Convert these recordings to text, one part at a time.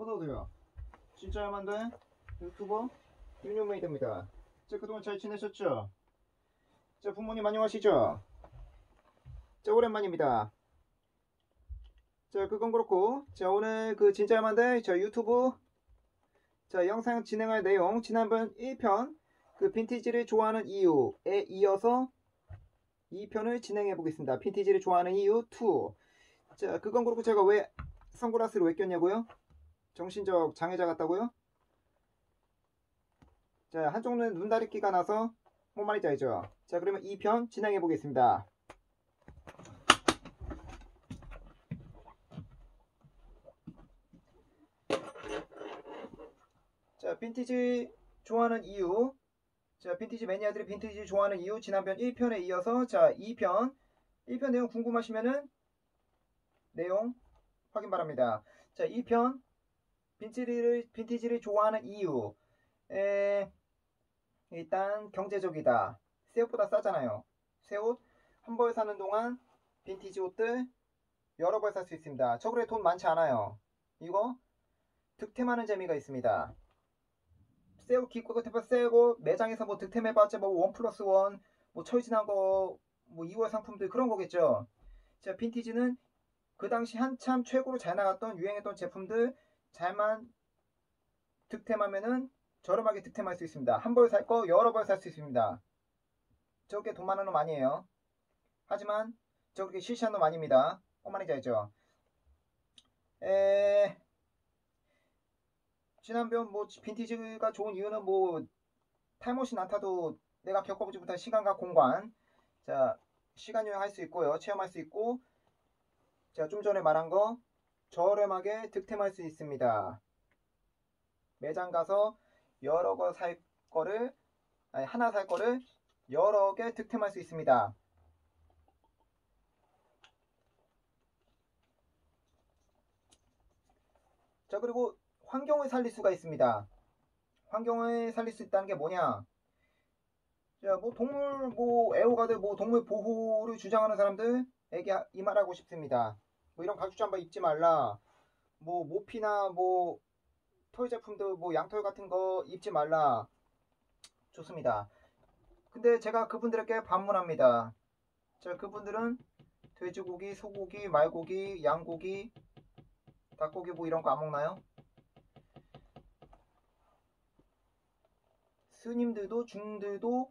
어서오세요. 진짜야 만든 유튜버 윤유메이드입니다. 자, 그동안 잘 지내셨죠? 자, 부모님 안녕하시죠? 자, 오랜만입니다. 자, 그건 그렇고, 자, 오늘 그 진짜야 만든 저 유튜브 자, 영상 진행할 내용 지난번 1편 그 빈티지를 좋아하는 이유에 이어서 2편을 진행해 보겠습니다. 빈티지를 좋아하는 이유 2. 자, 그건 그렇고 제가 왜 선글라스를 왜 꼈냐고요? 정신적 장애자 같다고요? 자, 한쪽 눈에 눈다리끼가 나서 뭔 말인지 알죠? 자, 그러면 2편 진행해 보겠습니다. 자, 빈티지 좋아하는 이유. 자, 빈티지 매니아들이 빈티지 좋아하는 이유 지난편 1편에 이어서 자, 2편 내용 궁금하시면은 내용 확인 바랍니다. 자, 2편 빈티지를 좋아하는 이유. 일단 경제적이다. 새 옷보다 싸잖아요. 새 옷 한 벌 사는 동안 빈티지 옷들 여러 벌 살 수 있습니다. 저 그래 돈 많지 않아요. 이거 득템하는 재미가 있습니다. 새 옷 기껏 새고 매장에서 뭐 득템해봤자 뭐 원 플러스 원 뭐 철진한 거 뭐 2월 상품들 그런 거겠죠. 자, 빈티지는 그 당시 한참 최고로 잘 나갔던 유행했던 제품들 잘만 득템하면은 저렴하게 득템할 수 있습니다. 한 벌 살 거 여러 벌 살 수 있습니다. 저게 돈 많은 놈 아니에요. 하지만 저렇게 시시한 놈 아닙니다. 말인지 알죠? 지난번 뭐 빈티지가 좋은 이유는 뭐 타임머신 안 타도 내가 겪어보지 못한 시간과 공간, 자, 시간 여행할 수 있고요. 체험할 수 있고, 제가 좀 전에 말한 거 저렴하게 득템할 수 있습니다. 매장 가서 여러 거 살 거를 아니 하나 살 거를 여러 개 득템할 수 있습니다. 자, 그리고 환경을 살릴 수가 있습니다. 환경을 살릴 수 있다는 게 뭐냐? 자, 뭐 동물 뭐 애호가들 뭐 동물 보호를 주장하는 사람들에게 이 말하고 싶습니다. 뭐 이런 가죽 잠바 입지 말라. 뭐 모피나 뭐 털 제품들 뭐 양털 같은 거 입지 말라. 좋습니다. 근데 제가 그분들에게 반문합니다. 자, 그분들은 돼지고기, 소고기, 말고기, 양고기, 닭고기 뭐 이런 거 안 먹나요? 스님들도 중들도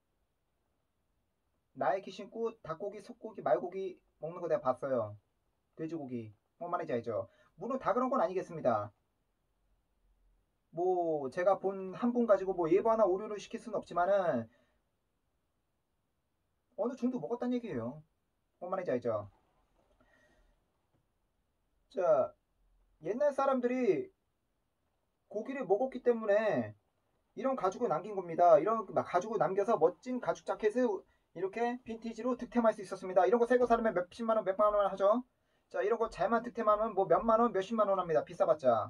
나이키 신고 닭고기, 소고기, 말고기 먹는 거 내가 봤어요. 돼지고기. 뭐 말인지 알죠? 물론 다 그런 건 아니겠습니다. 뭐 제가 본 한 분 가지고 뭐 예부 하나 오류를 시킬 수는 없지만은 어느 정도 먹었단 얘기예요. 뭔 말인지 알죠? 자, 옛날 사람들이 고기를 먹었기 때문에 이런 가죽을 남긴 겁니다. 이런 가죽을 남겨서 멋진 가죽 자켓을 이렇게 빈티지로 득템할 수 있었습니다. 이런 거 새거 사려면 몇십만원, 몇만원 하죠? 자, 이런 거 잘만 득템하면 뭐 몇만원, 몇십만원 합니다. 비싸봤자.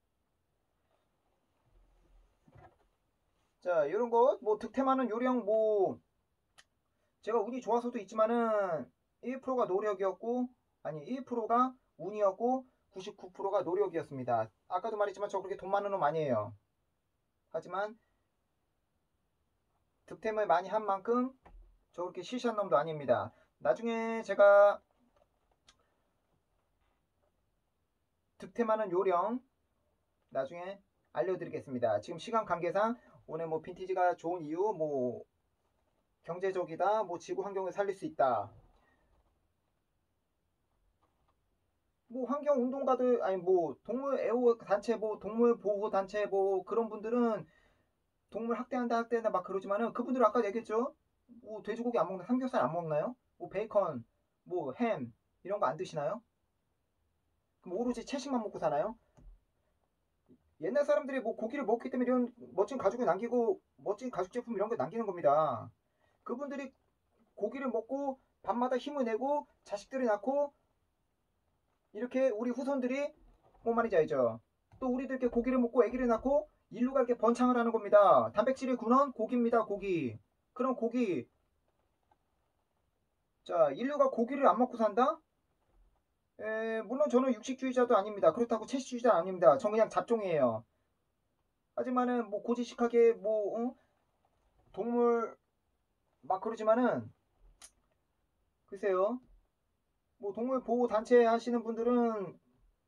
자, 이런 거 뭐 득템하는 요령 뭐 제가 운이 좋아서도 있지만은 1%가 노력이었고 아니 1%가 운이었고 99%가 노력이었습니다. 아까도 말했지만 저 그렇게 돈 많은 놈 아니에요. 하지만 득템을 많이 한 만큼 저렇게 시시한 놈도 아닙니다. 나중에 제가 득템하는 요령 나중에 알려드리겠습니다. 지금 시간 관계상 오늘 뭐 빈티지가 좋은 이유 뭐 경제적이다 뭐 지구 환경을 살릴 수 있다 뭐 환경 운동가들 아니 뭐 동물 애호 단체 뭐 동물 보호 단체 뭐 그런 분들은 동물 학대한다 막 그러지만은 그분들 아까 얘기했죠. 뭐 돼지고기 안 먹나 삼겹살 안 먹나요? 뭐 베이컨 뭐 햄 이런 거 안 드시나요? 그럼 오로지 채식만 먹고 사나요? 옛날 사람들이 뭐 고기를 먹기 때문에 이런 멋진 가죽을 남기고 멋진 가죽 제품 이런 거 남기는 겁니다. 그분들이 고기를 먹고 밤마다 힘을 내고 자식들을 낳고 이렇게 우리 후손들이 뭔 말인지 알죠? 또 우리들 이렇게 고기를 먹고 아기를 낳고 인류가 이렇게 번창을 하는 겁니다. 단백질의 근원 고기입니다. 고기. 그럼 고기. 자, 인류가 고기를 안 먹고 산다? 물론 저는 육식주의자도 아닙니다. 그렇다고 채식주의자 아닙니다. 전 그냥 잡종이에요. 하지만은 뭐 고지식하게 뭐 동물 막 그러지만은 글쎄요. 뭐 동물 보호 단체 하시는 분들은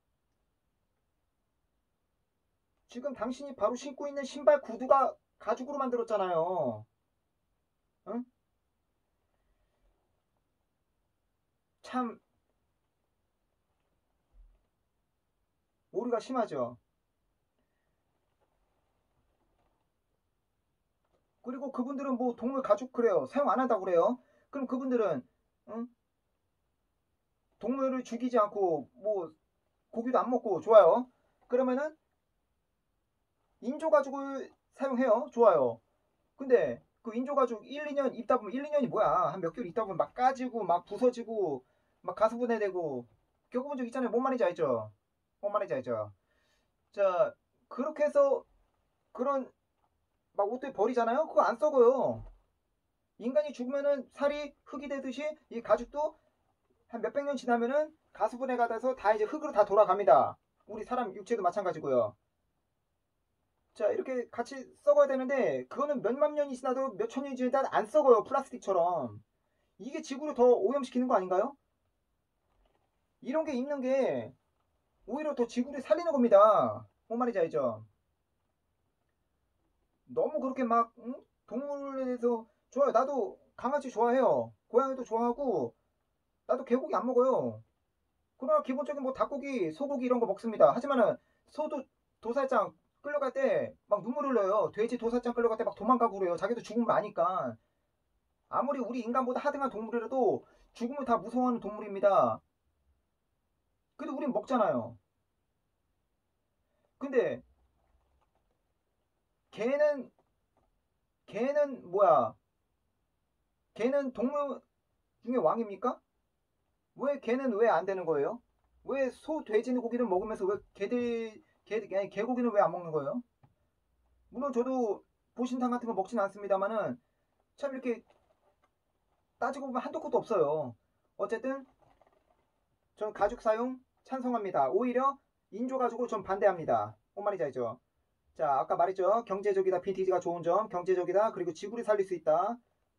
지금 당신이 바로 신고 있는 신발 구두가 가죽으로 만들었잖아요. 응? 참 오류가 심하죠. 그리고 그분들은 뭐 동물 가죽 그래요. 사용 안 한다고 그래요. 그럼 그분들은 응? 동물을 죽이지 않고 뭐 고기도 안 먹고 좋아요. 그러면은 인조 가죽을 사용해요. 좋아요. 근데 그 인조 가죽 1, 2년 입다 보면 1, 2년이 뭐야? 한 몇 개월 있다 보면 막 까지고 막 부서지고 막 가수분해되고 겪어본 적 있잖아요. 뭔 말인지 알죠? 뭔 말인지 알죠? 자, 그렇게 해서 그런 막 옷들 버리잖아요. 그거 안 썩어요. 인간이 죽으면은 살이 흙이 되듯이 이 가죽도 한 몇백 년 지나면은 가수분해가 돼서 다 이제 흙으로 다 돌아갑니다. 우리 사람 육체도 마찬가지고요. 자, 이렇게 같이 썩어야 되는데 그거는 몇만 년이 지나도 몇천 년이 지나도 안 썩어요. 플라스틱처럼. 이게 지구를 더 오염시키는 거 아닌가요? 이런 게 있는 게 오히려 더 지구를 살리는 겁니다. 뭔 말인지 알죠? 너무 그렇게 막 응? 동물에 대해서 좋아요. 나도 강아지 좋아해요. 고양이도 좋아하고 나도 개고기 안 먹어요. 그러나 기본적인 뭐 닭고기, 소고기 이런 거 먹습니다. 하지만은 소도 도살장 끌려갈 때 막 눈물 흘려요. 돼지 도살장 끌려갈 때 막 도망가고 그래요. 자기도 죽음을 아니까. 아무리 우리 인간보다 하등한 동물이라도 죽음을 다 무서워하는 동물입니다. 근데 우린 먹잖아요. 근데 개는 개는 뭐야? 개는 동물 중에 왕입니까? 왜 개는 왜 안 되는 거예요? 왜 소, 돼지 고기를 먹으면서 왜 아니, 개고기는 왜 안 먹는 거예요? 물론 저도 보신탕 같은 거 먹진 않습니다만은 참 이렇게 따지고 보면 한도 끝도 없어요. 어쨌든 전 가죽 사용 찬성합니다. 오히려 인조 가죽을 전 반대합니다. 뭔 말인지 알죠? 자, 아까 말했죠. 경제적이다. 빈티지가 좋은 점. 경제적이다. 그리고 지구를 살릴 수 있다.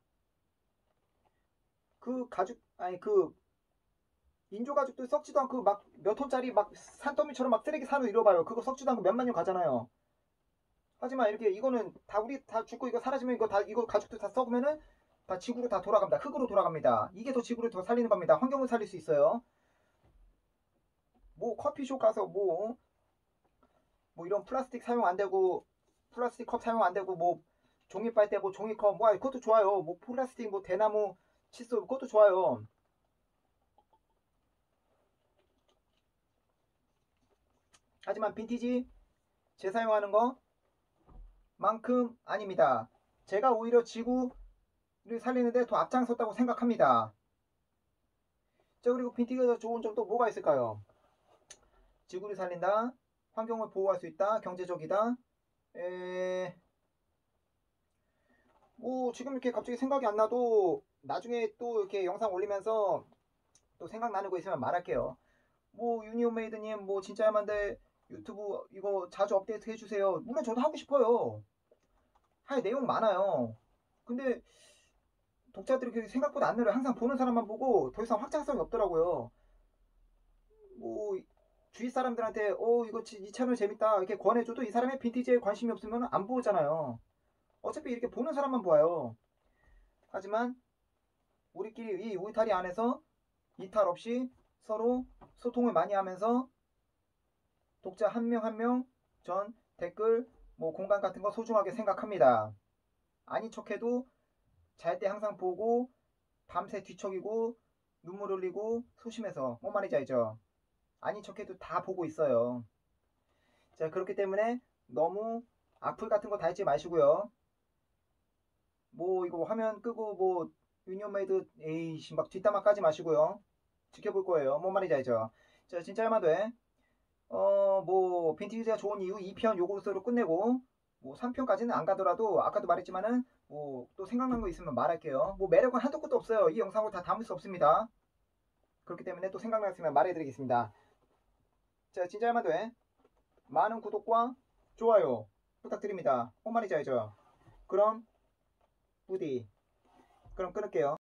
그 가죽 아니 그 인조 가죽도 썩지도 않고 막 몇 톤짜리 막 산더미처럼 막 쓰레기 산으로 잃어봐요. 그거 썩지도 않고 몇만 년 가잖아요. 하지만 이렇게 이거는 다 우리 다 죽고 이거 사라지면 이거 다 이거 가죽도 다 썩으면은 다 지구로 다 돌아갑니다. 흙으로 돌아갑니다. 이게 더 지구를 더 살리는 겁니다. 환경을 살릴 수 있어요. 뭐 커피숍 가서 뭐 이런 플라스틱 사용 안 되고 플라스틱 컵 사용 안 되고 뭐 종이 빨대 뭐 종이컵 뭐 그것도 좋아요. 뭐 플라스틱 뭐 대나무 칫솔 그것도 좋아요. 하지만 빈티지 재사용하는 것만큼 아닙니다. 제가 오히려 지구를 살리는데 더 앞장섰다고 생각합니다. 자, 그리고 빈티지가 좋은 점 또 뭐가 있을까요? 지구를 살린다, 환경을 보호할 수 있다, 경제적이다. 뭐 지금 이렇게 갑자기 생각이 안 나도 나중에 또 이렇게 영상 올리면서 또 생각나는 거 있으면 말할게요. 뭐 유니온메이드님 뭐 진짜야만데 유튜브 이거 자주 업데이트 해주세요. 물론 저도 하고 싶어요. 할 내용 많아요. 근데 독자들이 생각보다 안 늘어요. 항상 보는 사람만 보고 더 이상 확장성이 없더라고요. 뭐 주위 사람들한테 이거 이 채널 재밌다 이렇게 권해줘도 이 사람의 빈티지에 관심이 없으면 안 보잖아요. 어차피 이렇게 보는 사람만 봐요. 하지만 우리끼리 이 울타리 안에서 이탈 없이 서로 소통을 많이 하면서 독자 한 명 한 명 전 댓글 뭐 공간 같은 거 소중하게 생각합니다. 아닌 척해도 잘 때 항상 보고 밤새 뒤척이고 눈물 흘리고 소심해서 뭔 말인지 알죠? 아닌 척해도 다 보고 있어요. 자, 그렇기 때문에 너무 악플 같은 거 달지 마시고요. 뭐 이거 화면 끄고 뭐 유니온메이드 에이씨 막 뒷담화 까지 마시고요. 지켜볼 거예요. 뭔 말인지 알죠? 자, 진짜 얼마 돼? 뭐 빈티지가 좋은 이유 2편 요것으로 끝내고 뭐 3편까지는 안 가더라도 아까도 말했지만은 뭐 또 생각난 거 있으면 말할게요. 뭐 매력은 한도 끝도 없어요. 이 영상을 다 담을 수 없습니다. 그렇기 때문에 또 생각났으면 말해드리겠습니다. 자, 진짜 하면 돼. 많은 구독과 좋아요 부탁드립니다. 말이지 알죠? 그럼 부디 그럼 끊을게요.